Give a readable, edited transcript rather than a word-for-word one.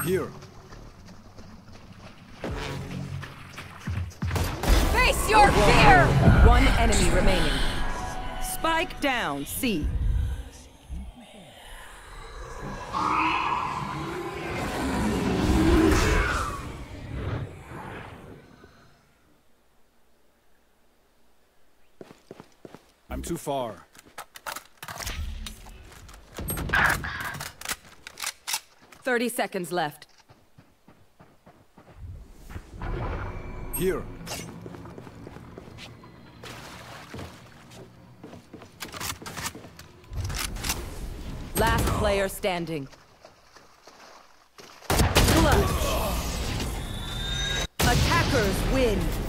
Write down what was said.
Here. Face your fear! One enemy remaining. Spike down, C. I'm too far. Thirty seconds left. Here. Last player standing. Clutch. Attackers win.